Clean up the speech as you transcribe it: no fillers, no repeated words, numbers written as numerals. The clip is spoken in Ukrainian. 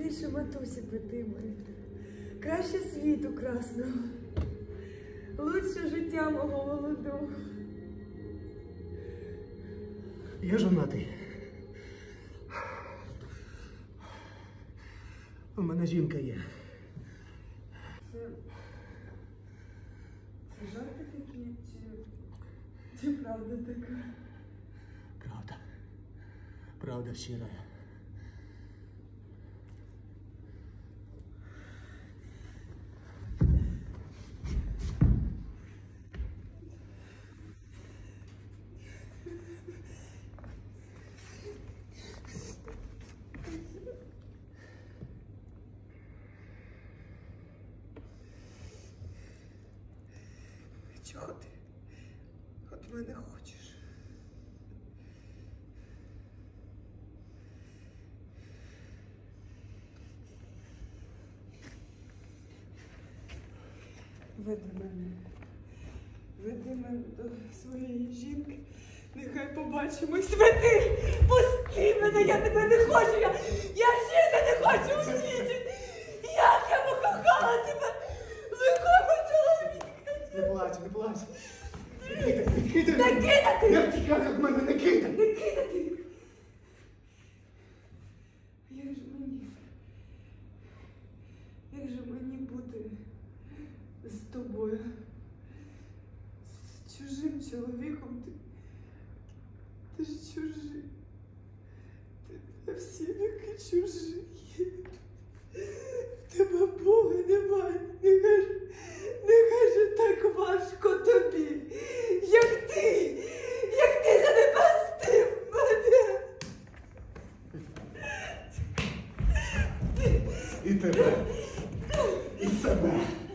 тише матусі питимої, краще світу красного, лучше життя мого молодого. Я жонатий. У мене жінка є. Це жарти такі, чи правда така? Правда. Правда щира. Чого ти від мене хочеш? Веди мене до своєї жінки, нехай побачимось. Веди! Пусти мене, я тебе не хочу, я жити не хочу у світі! Як я покохала тебе, лихого чоловіка! Не плач, не плач. Не кидай! Не кидати! Не втікай від мене, не кидай! Не кидати! Як же мені бути з тобою? З чужим чоловіком? Ти ж чужий. Ти всі віки чужий. В тебе Бога немає. Нехай же так важко тобі, як ти занепастив мене. І тебе, і себе.